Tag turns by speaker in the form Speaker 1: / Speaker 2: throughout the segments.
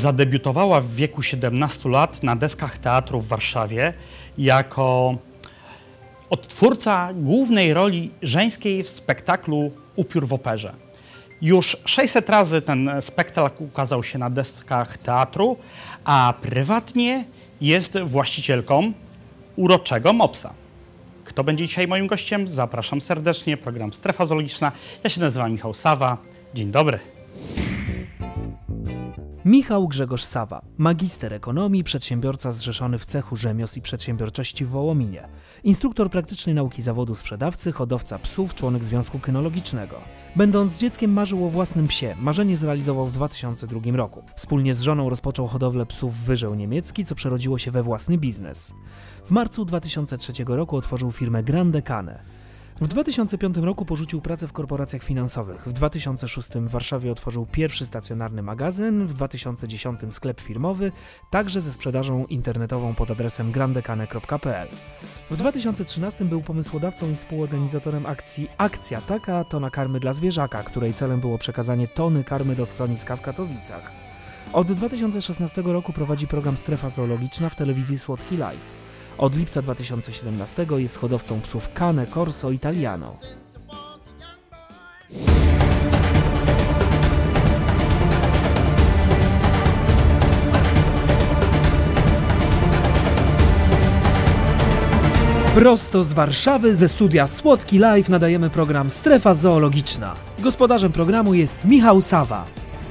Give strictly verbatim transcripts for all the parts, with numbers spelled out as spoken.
Speaker 1: Zadebiutowała w wieku siedemnastu lat na deskach teatru w Warszawie jako odtwórca głównej roli żeńskiej w spektaklu Upiór w operze. Już sześćset razy ten spektakl ukazał się na deskach teatru, a prywatnie jest właścicielką uroczego mopsa. Kto będzie dzisiaj moim gościem? Zapraszam serdecznie. Program Strefa Zoologiczna. Ja się nazywam Michał Sawa. Dzień dobry.
Speaker 2: Michał Grzegorz Sawa, magister ekonomii, przedsiębiorca zrzeszony w cechu rzemiosł i przedsiębiorczości w Wołominie, instruktor praktycznej nauki zawodu sprzedawcy, hodowca psów, członek Związku Kynologicznego. Będąc dzieckiem marzył o własnym psie, marzenie zrealizował w dwa tysiące drugim roku. Wspólnie z żoną rozpoczął hodowlę psów Wyżeł Niemiecki, co przerodziło się we własny biznes. W marcu dwa tysiące trzeciego roku otworzył firmę Grande Cane. W dwa tysiące piątym roku porzucił pracę w korporacjach finansowych. W dwa tysiące szóstym w Warszawie otworzył pierwszy stacjonarny magazyn, w dwa tysiące dziesiątym sklep firmowy, także ze sprzedażą internetową pod adresem grandecane kropka p l. W dwa tysiące trzynastym był pomysłodawcą i współorganizatorem akcji Akcja Taka, tona karmy dla zwierzaka, której celem było przekazanie tony karmy do schroniska w Katowicach. Od dwa tysiące szesnastego roku prowadzi program Strefa Zoologiczna w telewizji Słodki Live. Od lipca dwa tysiące siedemnastego jest hodowcą psów Cane Corso Italiano. Prosto z Warszawy, ze studia Słodki Live nadajemy program Strefa Zoologiczna. Gospodarzem programu jest Michał Sawa.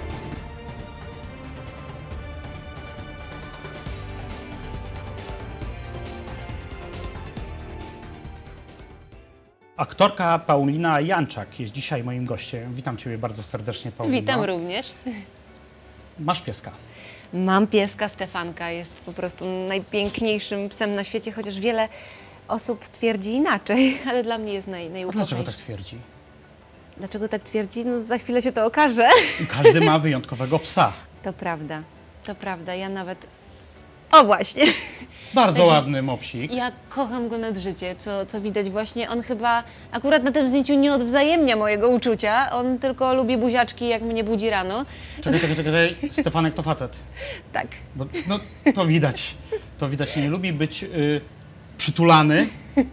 Speaker 1: Aktorka Paulina Janczak jest dzisiaj moim gościem. Witam Ciebie bardzo serdecznie, Paulino.
Speaker 3: Witam również.
Speaker 1: Masz pieska.
Speaker 3: Mam pieska Stefanka, jest po prostu najpiękniejszym psem na świecie, chociaż wiele osób twierdzi inaczej, ale dla mnie jest naj,
Speaker 1: A
Speaker 3: najukochańszy.
Speaker 1: dlaczego tak twierdzi?
Speaker 3: Dlaczego tak twierdzi? No za chwilę się to okaże.
Speaker 1: Każdy ma wyjątkowego psa.
Speaker 3: To prawda, to prawda. Ja nawet... O właśnie!
Speaker 1: Bardzo
Speaker 3: Także
Speaker 1: ładny mopsik.
Speaker 3: Ja kocham go nad życie, co, co widać właśnie. On chyba akurat na tym zdjęciu nie odwzajemnia mojego uczucia. On tylko lubi buziaczki, jak mnie budzi rano.
Speaker 1: Czekaj, czekaj, czekaj. Stefanek to facet.
Speaker 3: Tak.
Speaker 1: Bo, no, to widać. To widać. Nie lubi być y, przytulany.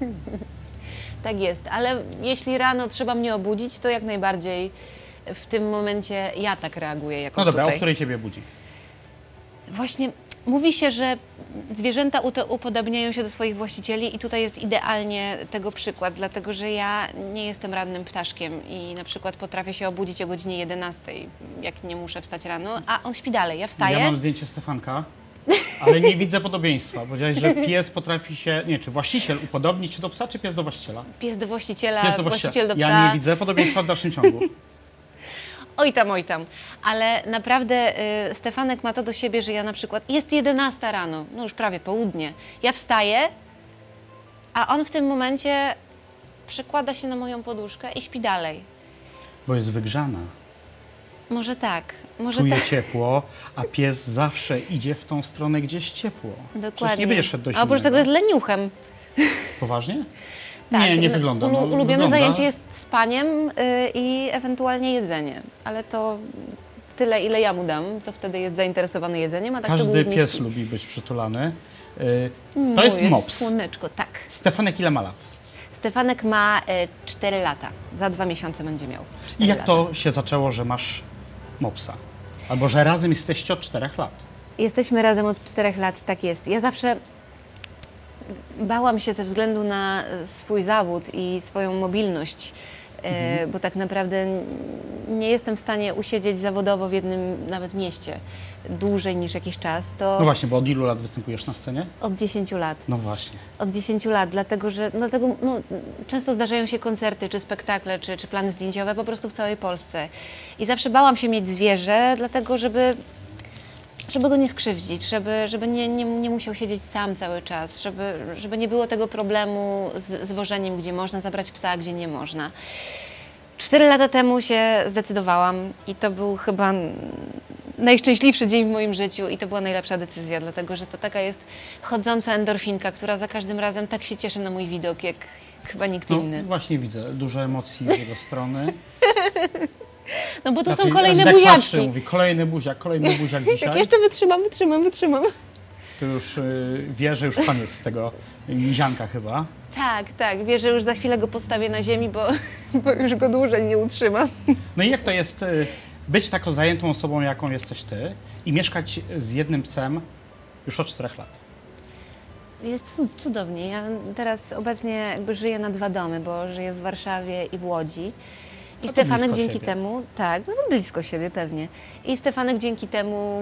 Speaker 3: Tak jest, ale jeśli rano trzeba mnie obudzić, to jak najbardziej w tym momencie ja tak reaguję jako
Speaker 1: No dobra,
Speaker 3: tutaj.
Speaker 1: o której Ciebie budzi?
Speaker 3: Właśnie mówi się, że zwierzęta upodabniają się do swoich właścicieli i tutaj jest idealnie tego przykład, dlatego że ja nie jestem rannym ptaszkiem i na przykład potrafię się obudzić o godzinie jedenastej, jak nie muszę wstać rano, a on śpi dalej, ja wstaję.
Speaker 1: Ja mam zdjęcie Stefanka, ale nie widzę podobieństwa. Powiedziałeś, że pies potrafi się, nie, czy właściciel upodobnić się do psa, czy pies do właściciela?
Speaker 3: Pies do właściciela,
Speaker 1: Pies do
Speaker 3: właściciel do psa.
Speaker 1: Ja nie widzę podobieństwa w dalszym ciągu.
Speaker 3: Oj tam, oj tam. Ale naprawdę y, Stefanek ma to do siebie, że ja na przykład, jest jedenasta rano, no już prawie południe, ja wstaję, a on w tym momencie przekłada się na moją poduszkę i śpi dalej.
Speaker 1: Bo jest wygrzana.
Speaker 3: Może tak, może
Speaker 1: Czuje
Speaker 3: tak.
Speaker 1: ciepło, a pies zawsze idzie w tą stronę, gdzie jest ciepło.
Speaker 3: Dokładnie.
Speaker 1: Przecież nie będziesz szedł do
Speaker 3: A oprócz tego
Speaker 1: zimnego.
Speaker 3: jest leniuchem.
Speaker 1: Poważnie?
Speaker 3: Tak,
Speaker 1: nie, nie
Speaker 3: no,
Speaker 1: wygląda.
Speaker 3: ulu-
Speaker 1: No,
Speaker 3: ulubione
Speaker 1: wygląda.
Speaker 3: zajęcie jest spaniem y, i ewentualnie jedzenie, ale to tyle, ile ja mu dam, to wtedy jest zainteresowany jedzeniem, a tak to
Speaker 1: Każdy
Speaker 3: głównie
Speaker 1: pies
Speaker 3: śpi.
Speaker 1: lubi być przytulany. Y, To
Speaker 3: Moje
Speaker 1: jest mops.
Speaker 3: Słoneczko, tak.
Speaker 1: Stefanek ile ma lat?
Speaker 3: Stefanek ma y, cztery lata. Za dwa miesiące będzie miał
Speaker 1: I
Speaker 3: cztery
Speaker 1: jak
Speaker 3: lata.
Speaker 1: to się zaczęło, że masz mopsa? Albo że razem jesteście od czterech lat?
Speaker 3: Jesteśmy razem od czterech lat, tak jest. Ja zawsze bałam się ze względu na swój zawód i swoją mobilność, e, bo tak naprawdę n- nie jestem w stanie usiedzieć zawodowo w jednym nawet mieście dłużej niż jakiś czas. To
Speaker 1: No właśnie, bo od ilu lat występujesz na scenie?
Speaker 3: od dziesięciu lat.
Speaker 1: No właśnie.
Speaker 3: Od dziesięciu lat, dlatego że dlatego, no, często zdarzają się koncerty, czy spektakle, czy, czy plany zdjęciowe po prostu w całej Polsce. I zawsze bałam się mieć zwierzę, dlatego żeby, żeby go nie skrzywdzić, żeby, żeby nie, nie, nie musiał siedzieć sam cały czas, żeby, żeby nie było tego problemu z, z wożeniem, gdzie można zabrać psa, a gdzie nie można. Cztery lata temu się zdecydowałam i to był chyba najszczęśliwszy dzień w moim życiu i to była najlepsza decyzja, dlatego że to taka jest chodząca endorfinka, która za każdym razem tak się cieszy na mój widok, jak chyba nikt
Speaker 1: No
Speaker 3: inny.
Speaker 1: właśnie widzę, dużo emocji z jego strony.
Speaker 3: No bo to
Speaker 1: Znaczy,
Speaker 3: są kolejne
Speaker 1: jak
Speaker 3: buziaczki.
Speaker 1: patrzy, mówi, kolejny buziak, kolejny buziak
Speaker 3: Tak,
Speaker 1: dzisiaj.
Speaker 3: jeszcze wytrzymam, wytrzymam, wytrzymam.
Speaker 1: To już y, wie, że już koniec z tego mizianka chyba.
Speaker 3: Tak, tak, wie, że już za chwilę go postawię na ziemi, bo, bo już go dłużej nie utrzymam.
Speaker 1: No i jak to jest y, być taką zajętą osobą, jaką jesteś ty i mieszkać z jednym psem już od czterech lat?
Speaker 3: Jest cu- cudownie. Ja teraz obecnie jakby żyję na dwa domy, bo żyję w Warszawie i w Łodzi. I
Speaker 1: No to
Speaker 3: Stefanek
Speaker 1: blisko
Speaker 3: dzięki
Speaker 1: siebie.
Speaker 3: temu, tak, no blisko siebie pewnie. I Stefanek dzięki temu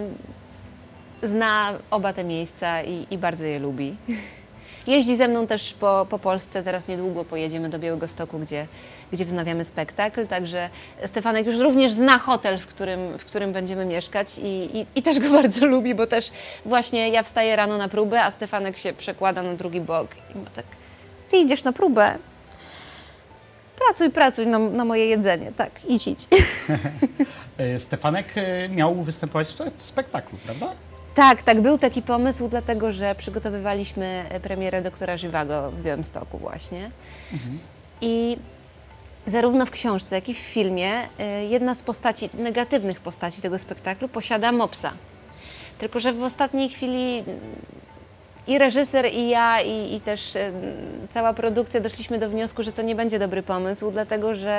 Speaker 3: zna oba te miejsca i, i bardzo je lubi. Jeździ ze mną też po, po Polsce, teraz niedługo pojedziemy do Białegostoku, gdzie, gdzie wznawiamy spektakl, także Stefanek już również zna hotel, w którym, w którym będziemy mieszkać i, i, i też go bardzo lubi, bo też właśnie ja wstaję rano na próbę, a Stefanek się przekłada na drugi bok i ma tak, ty idziesz na próbę, pracuj, pracuj na, na moje jedzenie, tak, idź, idź.
Speaker 1: Y, Stefanek y, miał występować w spektaklu, prawda?
Speaker 3: Tak, tak, był taki pomysł, dlatego że przygotowywaliśmy premierę Doktora Żywago w Białymstoku właśnie.
Speaker 1: Mhm.
Speaker 3: I zarówno w książce, jak i w filmie y, jedna z postaci, negatywnych postaci tego spektaklu posiada mopsa. Tylko że w ostatniej chwili i reżyser, i ja, i, i też y, cała produkcja doszliśmy do wniosku, że to nie będzie dobry pomysł, dlatego że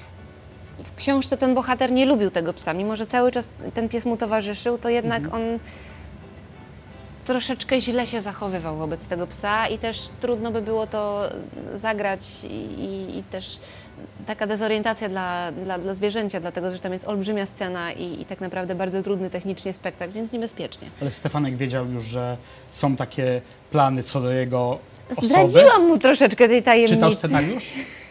Speaker 3: w książce ten bohater nie lubił tego psa. Mimo że cały czas ten pies mu towarzyszył, to jednak
Speaker 1: Mhm.
Speaker 3: on troszeczkę źle się zachowywał wobec tego psa i też trudno by było to zagrać i, i, i też taka dezorientacja dla, dla, dla zwierzęcia, dlatego że tam jest olbrzymia scena i, i tak naprawdę bardzo trudny technicznie spektakl, więc niebezpiecznie.
Speaker 1: Ale Stefanek wiedział już, że są takie plany co do jego osoby.
Speaker 3: Zdradziłam mu troszeczkę tej tajemnicy.
Speaker 1: Czytał scenariusz?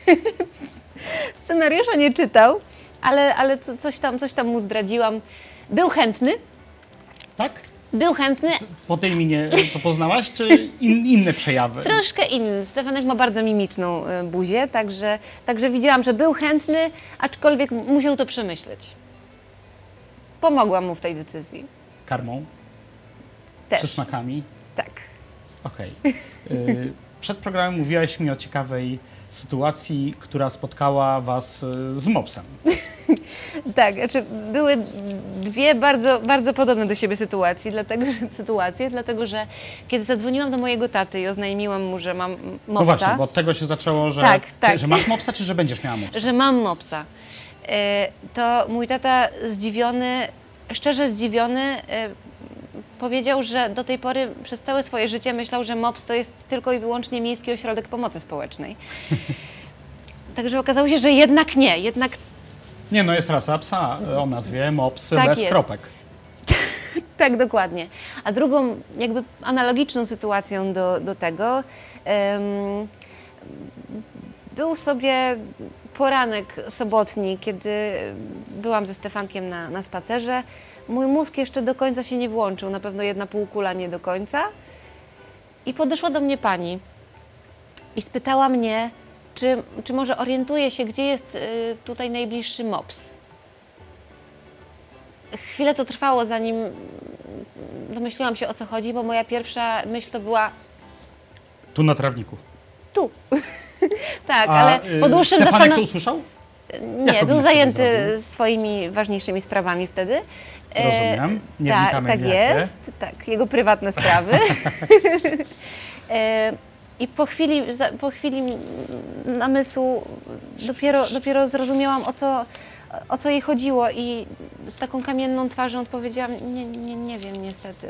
Speaker 3: Scenariusza nie czytał, ale, ale co, coś, tam, coś tam mu zdradziłam. Był chętny,
Speaker 1: Tak?
Speaker 3: był chętny,
Speaker 1: Po tej minie to poznałaś, czy in, inne przejawy?
Speaker 3: troszkę inny. Stefanek ma bardzo mimiczną y, buzię, także, także widziałam, że był chętny, aczkolwiek musiał to przemyśleć. Pomogłam mu w tej decyzji.
Speaker 1: Karmą?
Speaker 3: Też.
Speaker 1: Przysmakami?
Speaker 3: Tak.
Speaker 1: Okej. Y, Przed programem mówiłaś mi o ciekawej sytuacji, która spotkała was y, z mopsem.
Speaker 3: Tak, znaczy były dwie bardzo, bardzo podobne do siebie sytuacje, dlatego, że, sytuacje, dlatego że kiedy zadzwoniłam do mojego taty i oznajmiłam mu, że mam mopsa,
Speaker 1: No właśnie, bo od tego się zaczęło, że,
Speaker 3: Tak, tak.
Speaker 1: że masz mopsa, czy że będziesz miała mopsa?
Speaker 3: że mam mopsa, e, to mój tata zdziwiony, szczerze zdziwiony, e, powiedział, że do tej pory przez całe swoje życie myślał, że mops to jest tylko i wyłącznie Miejski Ośrodek Pomocy Społecznej. Także okazało się, że jednak nie, jednak
Speaker 1: Nie, no jest rasa psa o nazwie mops
Speaker 3: Tak
Speaker 1: bez
Speaker 3: jest.
Speaker 1: kropek.
Speaker 3: tak, dokładnie. A drugą, jakby analogiczną sytuacją do, do tego, em, był sobie poranek sobotni, kiedy byłam ze Stefankiem na, na spacerze. Mój mózg jeszcze do końca się nie włączył, na pewno jedna półkula nie do końca. I podeszła do mnie pani i spytała mnie, czy, czy może orientuję się, gdzie jest y, tutaj najbliższy mops. Chwilę to trwało, zanim domyśliłam się, o co chodzi, bo moja pierwsza myśl to była
Speaker 1: Tu na trawniku.
Speaker 3: tu. tak,
Speaker 1: A,
Speaker 3: ale
Speaker 1: y,
Speaker 3: po dłuższym
Speaker 1: Stefanek to
Speaker 3: zastanowieniu...
Speaker 1: usłyszał?
Speaker 3: Nie,
Speaker 1: Jak
Speaker 3: był
Speaker 1: on
Speaker 3: zajęty
Speaker 1: wtedy
Speaker 3: swoimi ważniejszymi sprawami wtedy. E,
Speaker 1: Rozumiem. Nie
Speaker 3: tak,
Speaker 1: wnikamy
Speaker 3: tak
Speaker 1: w jakie.
Speaker 3: jest, tak, jego prywatne sprawy. e, I po chwili, za- po chwili namysłu dopiero, dopiero zrozumiałam, o co, o co jej chodziło i z taką kamienną twarzą odpowiedziałam, nie, nie, nie wiem niestety.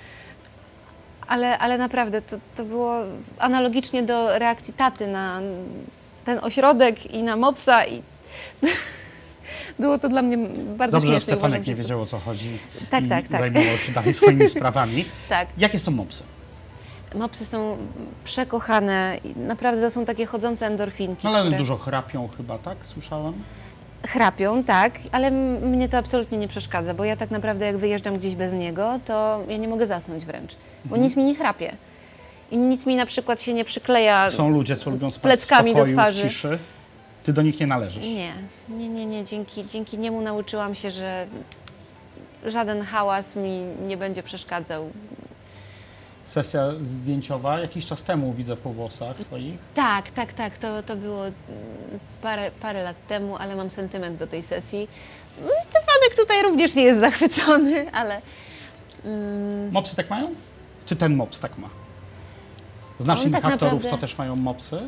Speaker 3: Ale, ale naprawdę to, to było analogicznie do reakcji taty na ten ośrodek i na mopsa i było to dla mnie bardzo
Speaker 1: Dobrze, że
Speaker 3: śmieszne. i uważam,
Speaker 1: Stefanek
Speaker 3: że
Speaker 1: nie
Speaker 3: jest to-
Speaker 1: wiedział, o co chodzi
Speaker 3: Tak,
Speaker 1: i
Speaker 3: tak, tak.
Speaker 1: zajmował się dalej swoimi sprawami.
Speaker 3: Tak.
Speaker 1: Jakie są mopsy?
Speaker 3: Mopsy są przekochane i naprawdę to są takie chodzące endorfinki,
Speaker 1: No ale one
Speaker 3: które
Speaker 1: dużo chrapią chyba, tak? Słyszałam?
Speaker 3: chrapią, tak, ale m- mnie to absolutnie nie przeszkadza, bo ja tak naprawdę jak wyjeżdżam gdzieś bez niego, to ja nie mogę zasnąć wręcz, bo
Speaker 1: Mhm.
Speaker 3: nic mi nie chrapie. I nic mi na przykład się nie przykleja.
Speaker 1: Są ludzie, co lubią spać
Speaker 3: pleckami
Speaker 1: w
Speaker 3: do
Speaker 1: spokoju,
Speaker 3: twarzy.
Speaker 1: w ciszy. Ty do nich nie należysz.
Speaker 3: Nie, nie, nie, nie. Dzięki, dzięki niemu nauczyłam się, że żaden hałas mi nie będzie przeszkadzał.
Speaker 1: Sesja zdjęciowa jakiś czas temu widzę po włosach twoich.
Speaker 3: Tak, tak, tak, to, to było mm, parę, parę lat temu, ale mam sentyment do tej sesji. No, Stefanek tutaj również nie jest zachwycony, ale... Mm,
Speaker 1: Mopsy tak mają? Czy ten mops tak ma? Znasz
Speaker 3: On
Speaker 1: innych
Speaker 3: tak
Speaker 1: aktorów,
Speaker 3: naprawdę-
Speaker 1: co też mają mopsy?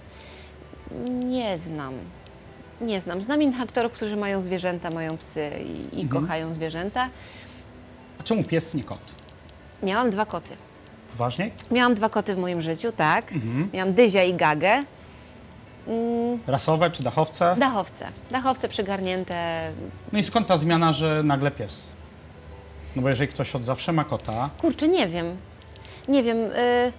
Speaker 3: nie znam. Nie znam. Znam innych aktorów, którzy mają zwierzęta, mają psy i, i
Speaker 1: Mhm.
Speaker 3: kochają zwierzęta.
Speaker 1: A czemu pies, nie kot?
Speaker 3: Miałam dwa koty.
Speaker 1: Poważnie?
Speaker 3: Miałam dwa koty w moim życiu, tak.
Speaker 1: Mhm.
Speaker 3: Miałam Dyzia i Gagę. Mm,
Speaker 1: Rasowe czy dachowce?
Speaker 3: dachowce. Dachowce przygarnięte.
Speaker 1: No i skąd ta zmiana, że nagle pies? No bo jeżeli ktoś od zawsze ma kota,
Speaker 3: Kurczę, nie wiem. Nie wiem. Y...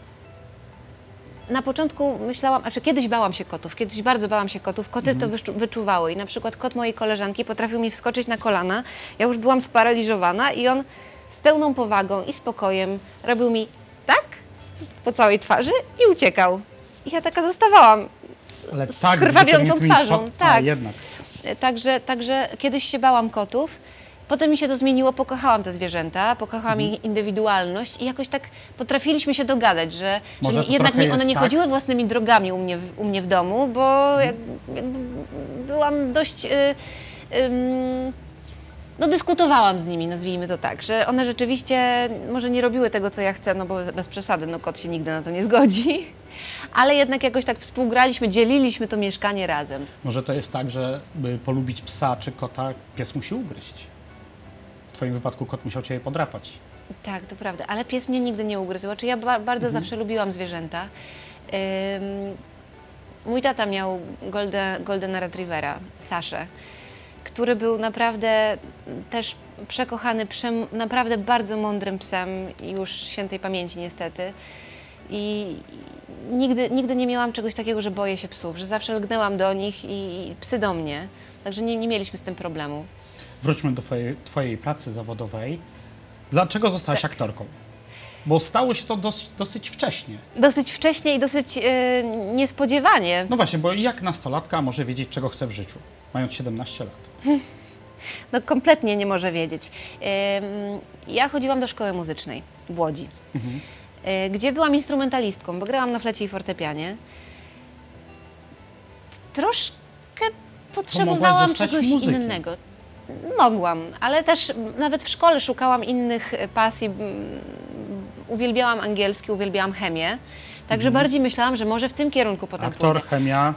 Speaker 3: Na początku myślałam, znaczy kiedyś bałam się kotów, kiedyś bardzo bałam się kotów, koty to wyczu- wyczuwały i na przykład kot mojej koleżanki potrafił mi wskoczyć na kolana, ja już byłam sparaliżowana i on z pełną powagą i spokojem robił mi tak po całej twarzy i uciekał. I ja taka zostawałam.
Speaker 1: ale
Speaker 3: Z
Speaker 1: tak
Speaker 3: krwawiącą
Speaker 1: wyciągniętymi
Speaker 3: twarzą,
Speaker 1: pot-
Speaker 3: tak.
Speaker 1: A, jednak.
Speaker 3: Także, także kiedyś się bałam kotów, potem mi się to zmieniło, pokochałam te zwierzęta, pokochałam ich indywidualność i jakoś tak potrafiliśmy się dogadać, że,
Speaker 1: Może
Speaker 3: że
Speaker 1: to
Speaker 3: jednak
Speaker 1: trochę
Speaker 3: nie, one
Speaker 1: jest
Speaker 3: nie
Speaker 1: tak?
Speaker 3: chodziły własnymi drogami u mnie, w- u mnie w domu, bo jak, jakby byłam dość... Y, ym, no dyskutowałam z nimi, nazwijmy to tak, że one rzeczywiście może nie robiły tego, co ja chcę, no bo bez przesady, no kot się nigdy na to nie zgodzi, ale jednak jakoś tak współgraliśmy, dzieliliśmy to mieszkanie razem.
Speaker 1: Może to jest tak, że by polubić psa czy kota, pies musi ugryźć. W twoim wypadku kot musiał cię podrapać.
Speaker 3: Tak, to prawda, ale pies mnie nigdy nie ugryzł. Znaczy ja ba bardzo zawsze lubiłam zwierzęta. Ym, mój tata miał golden, Goldena Retrievera, Saszę, który był naprawdę też przekochany, przem, naprawdę bardzo mądrym psem, już świętej pamięci niestety. I i nigdy, nigdy nie miałam czegoś takiego, że boję się psów, że zawsze lgnęłam do nich i, i psy do mnie. Także nie, nie mieliśmy z tym problemu.
Speaker 1: Wróćmy do twojej, twojej pracy zawodowej. Dlaczego zostałaś
Speaker 3: Tak.
Speaker 1: aktorką? Bo stało się to dosyć, dosyć wcześnie.
Speaker 3: Dosyć wcześnie i dosyć yy, niespodziewanie.
Speaker 1: No właśnie, bo jak nastolatka może wiedzieć, czego chce w życiu, mając siedemnaście lat?
Speaker 3: No kompletnie nie może wiedzieć. Ym, Ja chodziłam do szkoły muzycznej w Łodzi, y, gdzie byłam instrumentalistką, bo grałam na flecie i fortepianie. Troszkę potrzebowałam
Speaker 1: zostać
Speaker 3: czegoś
Speaker 1: muzykiem.
Speaker 3: innego. Mogłam, ale też nawet w szkole szukałam innych pasji. Mm, Uwielbiałam angielski, uwielbiałam chemię. Także bardziej myślałam, że może w tym kierunku potem
Speaker 1: Aktor,
Speaker 3: pójdę.
Speaker 1: chemia.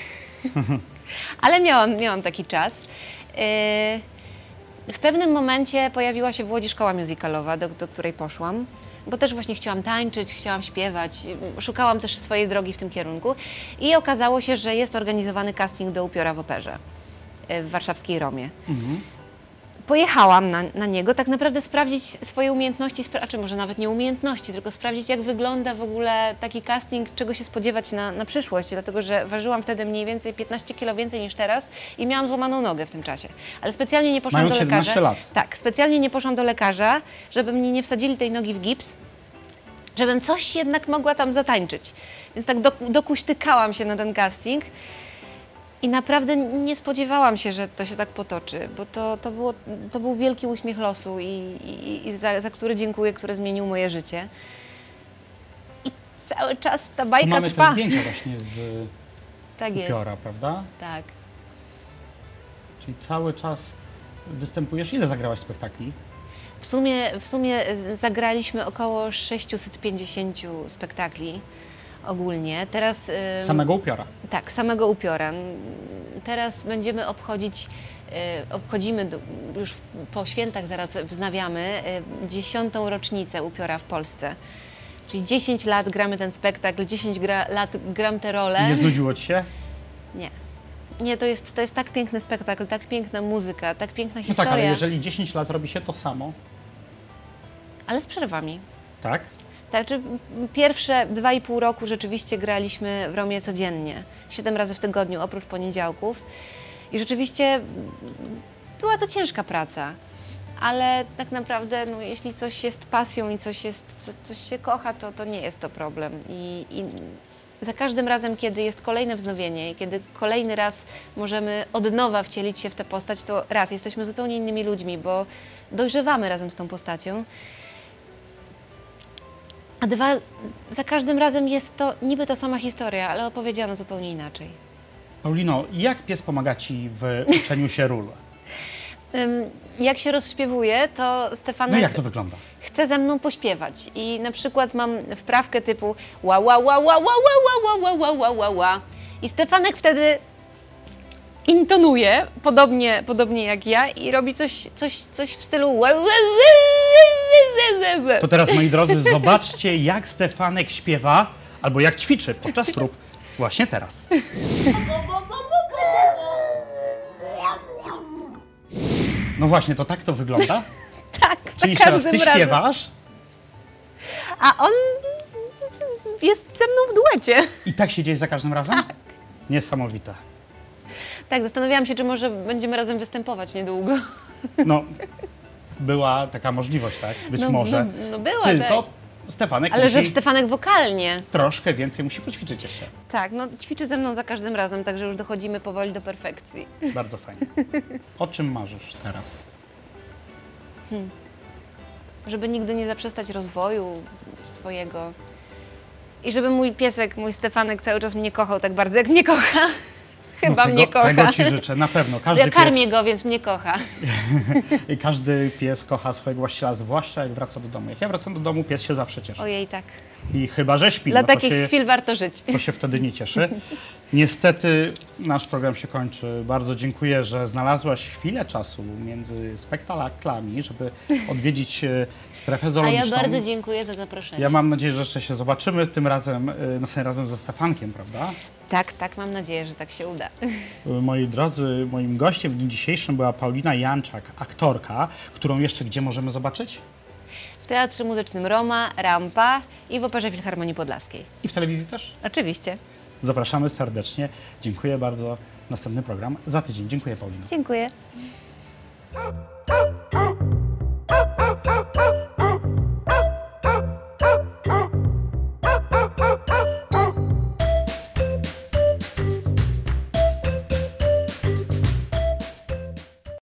Speaker 3: Ale miałam, miałam taki czas. Yy, W pewnym momencie pojawiła się w Łodzi szkoła musicalowa, do, do której poszłam, bo też właśnie chciałam tańczyć, chciałam śpiewać, yy, szukałam też swojej drogi w tym kierunku i okazało się, że jest organizowany casting do upiora w operze yy, w warszawskiej Romie.
Speaker 1: Mhm.
Speaker 3: Pojechałam na, na niego tak naprawdę sprawdzić swoje umiejętności, spra- a czy może nawet nie umiejętności, tylko sprawdzić, jak wygląda w ogóle taki casting, czego się spodziewać na, na przyszłość, dlatego że ważyłam wtedy mniej więcej piętnaście kilo więcej niż teraz i miałam złamaną nogę w tym czasie. Ale specjalnie nie poszłam
Speaker 1: Mając
Speaker 3: do
Speaker 1: siedemnaście
Speaker 3: lekarza.
Speaker 1: lat.
Speaker 3: Tak, specjalnie nie poszłam do lekarza, żeby mnie nie wsadzili tej nogi w gips, żebym coś jednak mogła tam zatańczyć. Więc tak doku- dokuśtykałam się na ten casting. I naprawdę nie spodziewałam się, że to się tak potoczy, bo to, to, było, to był wielki uśmiech losu i, i, i za, za który dziękuję, który zmienił moje życie. I cały czas ta
Speaker 1: Tu
Speaker 3: bajka
Speaker 1: mamy
Speaker 3: trwa.
Speaker 1: te zdjęcia właśnie z
Speaker 3: Tak jest,
Speaker 1: upiora, prawda?
Speaker 3: tak.
Speaker 1: Czyli cały czas występujesz. Ile zagrałaś spektakli?
Speaker 3: W sumie, w sumie z- zagraliśmy około sześćset pięćdziesiąt spektakli ogólnie. Teraz ym,
Speaker 1: Samego upiora.
Speaker 3: Tak, samego upiora. Teraz będziemy obchodzić, y, obchodzimy do, już po świętach, zaraz wznawiamy, y, dziesiątą rocznicę upiora w Polsce. Czyli dziesięć lat gramy ten spektakl, dziesięć gra, lat gram te role.
Speaker 1: Nie znudziło ci się?
Speaker 3: Nie. Nie, to jest, to jest tak piękny spektakl, tak piękna muzyka, tak piękna
Speaker 1: No
Speaker 3: historia.
Speaker 1: tak, ale jeżeli dziesięć lat robi się to samo,
Speaker 3: Ale z przerwami.
Speaker 1: tak?
Speaker 3: Znaczy, pierwsze dwa i pół roku rzeczywiście graliśmy w Romie codziennie, siedem razy w tygodniu, oprócz poniedziałków. I rzeczywiście była to ciężka praca, ale tak naprawdę, no, jeśli coś jest pasją i coś, jest, co, coś się kocha, to, to nie jest to problem. I, I za każdym razem, kiedy jest kolejne wznowienie i kiedy kolejny raz możemy od nowa wcielić się w tę postać, to raz, jesteśmy zupełnie innymi ludźmi, bo dojrzewamy razem z tą postacią. A dwa, za każdym razem jest to niby ta sama historia, ale opowiedziana zupełnie inaczej.
Speaker 1: Paulino, jak pies pomaga Ci w uczeniu się ról?
Speaker 3: Ym, jak się rozśpiewuje, to Stefanek
Speaker 1: No jak to wygląda?
Speaker 3: chce ze mną pośpiewać i na przykład mam wprawkę typu ła ła ła ła ła ła ła ła ła ła ła ła i Stefanek wtedy intonuje, podobnie, podobnie jak ja i robi coś, coś, coś w stylu ła, ła, ła, ła, ła, ła.
Speaker 1: To teraz, moi drodzy, zobaczcie, jak Stefanek śpiewa, albo jak ćwiczy podczas prób. Właśnie teraz. No właśnie, to tak to wygląda?
Speaker 3: Tak, za
Speaker 1: Czyli jeszcze raz,
Speaker 3: każdym
Speaker 1: ty
Speaker 3: razem.
Speaker 1: śpiewasz
Speaker 3: A on jest ze mną w duecie.
Speaker 1: i tak się dzieje za każdym razem?
Speaker 3: Tak.
Speaker 1: Niesamowite.
Speaker 3: Tak, zastanawiałam się, czy może będziemy razem występować niedługo.
Speaker 1: No, była taka możliwość, tak? Być
Speaker 3: No,
Speaker 1: może.
Speaker 3: no, no była,
Speaker 1: Tylko
Speaker 3: tak.
Speaker 1: Stefanek
Speaker 3: Ale że
Speaker 1: musi
Speaker 3: Stefanek wokalnie.
Speaker 1: troszkę więcej musi poćwiczyć jeszcze.
Speaker 3: Tak, no ćwiczy ze mną za każdym razem, także już dochodzimy powoli do perfekcji.
Speaker 1: Bardzo fajnie. O czym marzysz teraz?
Speaker 3: Żeby nigdy nie zaprzestać rozwoju swojego. I żeby mój piesek, mój Stefanek cały czas mnie kochał tak bardzo, jak mnie kocha. Chyba
Speaker 1: No tego,
Speaker 3: mnie kocha.
Speaker 1: Tego Ci życzę, na pewno. Każdy
Speaker 3: Ja karmię
Speaker 1: pies,
Speaker 3: go, więc mnie kocha.
Speaker 1: każdy pies kocha swojego właściciela, zwłaszcza jak wraca do domu. Jak ja wracam do domu, pies się zawsze cieszy.
Speaker 3: Ojej, tak.
Speaker 1: I chyba, że śpi,
Speaker 3: Dla
Speaker 1: no to
Speaker 3: takich
Speaker 1: się,
Speaker 3: chwil warto żyć.
Speaker 1: to się wtedy nie cieszy. Niestety nasz program się kończy. Bardzo dziękuję, że znalazłaś chwilę czasu między spektaklami, żeby odwiedzić e, strefę
Speaker 3: A
Speaker 1: zoologiczną.
Speaker 3: ja bardzo dziękuję za zaproszenie.
Speaker 1: Ja mam nadzieję, że jeszcze się zobaczymy, tym razem, e, następnym razem ze Stefankiem, prawda?
Speaker 3: Tak, tak, mam nadzieję, że tak się uda.
Speaker 1: Moi drodzy, moim gościem w dniu dzisiejszym była Paulina Janczak, aktorka, którą jeszcze gdzie możemy zobaczyć?
Speaker 3: W Teatrze Muzycznym Roma, Rampa i w Operze Filharmonii Podlaskiej.
Speaker 1: I w telewizji też?
Speaker 3: Oczywiście.
Speaker 1: Zapraszamy serdecznie. Dziękuję bardzo. Następny program za tydzień. Dziękuję, Paulino.
Speaker 3: Dziękuję.